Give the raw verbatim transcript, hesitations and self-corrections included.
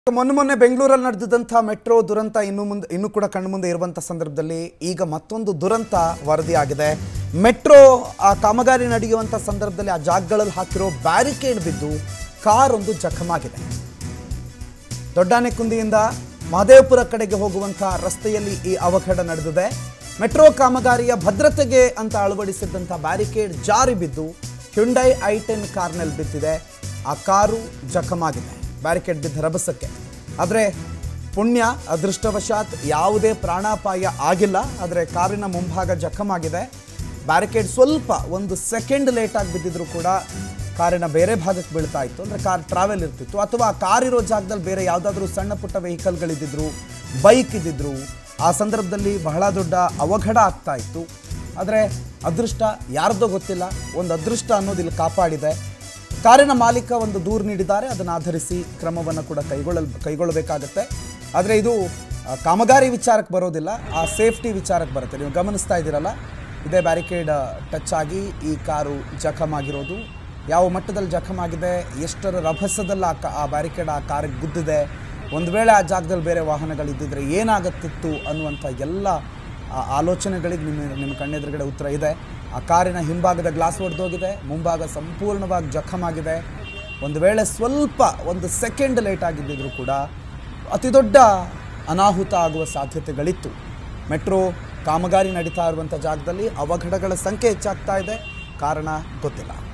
ಮೊನ್ನೆ ಮೊನ್ನೆ ಬೆಂಗಳೂರಲ್ಲಿ ನಡೆದಂತ ಮೆಟ್ರೋ ದುರಂತ ಇನ್ನು ಮುಂದೆ ಇನ್ನು ಕೂಡ ಕಣ್ಣು ಮುಂದೆ ಇರುವಂತ ಸಂದರ್ಭದಲ್ಲಿ ಈಗ ಮತ್ತೊಂದು ದುರಂತ ವರದಿಯಾಗಿದೆ. ಮೆಟ್ರೋ ಆ ಕಾಮಗಾರಿ ನಡೆಯುವಂತ ಸಂದರ್ಭದಲ್ಲಿ ಆ ಜಾಗಗಳಲ್ಲಿ ಹಾಕಿರೋ ಬ್ಯಾರಿಕೇಡ್ ಬಿದ್ದು ಕಾರ್ ಒಂದು ಜಖಮಾಗಿದೆ. ದೊಡ್ಡಾನೆಕುಂದಿಯಿಂದ ಮಹದೇವಪುರ ಕಡೆಗೆ ಹೋಗುವಂತ ರಸ್ತೆಯಲ್ಲಿ ಈ ಅವಘಡ ನಡೆದಿದೆ. ಮೆಟ್ರೋ ಕಾಮಗಾರಿಯ ಭದ್ರತೆಗೆ ಅಂತ ಅಳವಡಿಸಿದಂತ ಬ್ಯಾರಿಕೇಡ್ ಜಾರಿ ಬಿದ್ದು ಹ್ಯುಂಡೈ ಐ ಟೆನ್ ಕಾರ್ನಲ್ಲಿ ಬಿದ್ದಿದೆ. ಆ ಕಾರು ಜಖಮಾಗಿದೆ ಬ್ಯಾರಿಕೇಡ್ ಬಿದ್ದ ರಭಸಕ್ಕೆ. ಆದರೆ ಪುಣ್ಯ ಅದೃಷ್ಟವಶಾತ್ ಯಾವುದೇ ಪ್ರಾಣಾಪಾಯ ಆಗಿಲ್ಲ. ಆದರೆ ಕಾರಿನ ಮುಂಭಾಗ ಜಖಮಾಗಿದೆ. ಬ್ಯಾರಿಕೇಡ್ ಸ್ವಲ್ಪ ಒಂದು ಸೆಕೆಂಡ್ ಲೇಟಾಗಿ ಬಿದ್ದಿದ್ರು ಕೂಡ ಕಾರಿನ ಬೇರೆ ಭಾಗಕ್ಕೆ ಬೀಳ್ತಾ ಇತ್ತು. ಅಂದರೆ ಕಾರ್ ಟ್ರಾವೆಲ್ ಇರ್ತಿತ್ತು, ಅಥವಾ ಕಾರ್ ಇರೋ ಜಾಗದಲ್ಲಿ ಬೇರೆ ಯಾವುದಾದ್ರೂ ಸಣ್ಣ ಪುಟ್ಟ ವೆಹಿಕಲ್ಗಳಿದ್ದಿದ್ರು, ಬೈಕ್ ಇದ್ದಿದ್ರು, ಆ ಸಂದರ್ಭದಲ್ಲಿ ಬಹಳ ದೊಡ್ಡ ಅವಘಡ ಆಗ್ತಾ ಇತ್ತು. ಆದರೆ ಅದೃಷ್ಟ ಯಾರ್ದೋ ಗೊತ್ತಿಲ್ಲ, ಒಂದು ಅದೃಷ್ಟ ಅನ್ನೋದು ಇಲ್ಲಿ ಕಾಪಾಡಿದೆ. ಕಾರಿನ ಮಾಲೀಕ ಒಂದು ದೂರು ನೀಡಿದ್ದಾರೆ, ಅದನ್ನು ಆಧರಿಸಿ ಕ್ರಮವನ್ನು ಕೂಡ ಕೈಗೊಳ್ಳಲ್ ಕೈಗೊಳ್ಳಬೇಕಾಗತ್ತೆ. ಆದರೆ ಇದು ಕಾಮಗಾರಿ ವಿಚಾರಕ್ಕೆ ಬರೋದಿಲ್ಲ, ಆ ಸೇಫ್ಟಿ ವಿಚಾರಕ್ಕೆ ಬರುತ್ತೆ. ನೀವು ಗಮನಿಸ್ತಾ ಇದ್ದೀರಲ್ಲ, ಇದೇ ಬ್ಯಾರಿಕೇಡ್ ಟಚ್ ಆಗಿ ಈ ಕಾರು ಜಖಮಾಗಿರೋದು. ಯಾವ ಮಟ್ಟದಲ್ಲಿ ಜಖಮಾಗಿದೆ, ಎಷ್ಟರ ರಭಸದಲ್ಲಿ ಆ ಆ ಬ್ಯಾರಿಕೇಡ್ ಆ ಕಾರಿಗೆ ಗುದ್ದಿದೆ, ಒಂದು ವೇಳೆ ಆ ಜಾಗದಲ್ಲಿ ಬೇರೆ ವಾಹನಗಳಿದ್ದಿದ್ರೆ ಏನಾಗುತ್ತಿತ್ತು ಅನ್ನುವಂಥ ಎಲ್ಲ ಆಲೋಚನೆಗಳಿಗೆ ನಿಮ್ಮ ನಿಮ್ಮ ಕಣ್ಣೆದುರುಗಡೆ ಉತ್ತರ ಇದೆ. ಆ ಕಾರಿನ ಹಿಂಭಾಗದ ಗ್ಲಾಸ್ ಒಡೆದೋಗಿದೆ, ಮುಂಭಾಗ ಸಂಪೂರ್ಣವಾಗಿ ಜಖಮಾಗಿದೆ. ಒಂದು ವೇಳೆ ಸ್ವಲ್ಪ ಒಂದು ಸೆಕೆಂಡ್ ಲೇಟ್ ಆಗಿದ್ದಿದ್ರು ಕೂಡ ಅತಿ ದೊಡ್ಡ ಅನಾಹುತ ಆಗುವ ಸಾಧ್ಯತೆಗಳಿತ್ತು. ಮೆಟ್ರೋ ಕಾಮಗಾರಿ ನಡೀತಾ ಇರುವಂಥ ಜಾಗದಲ್ಲಿ ಅವಘಡಗಳ ಸಂಖ್ಯೆ ಹೆಚ್ಚಾಗ್ತಾ ಇದೆ. ಕಾರಣ ಗೊತ್ತಿಲ್ಲ.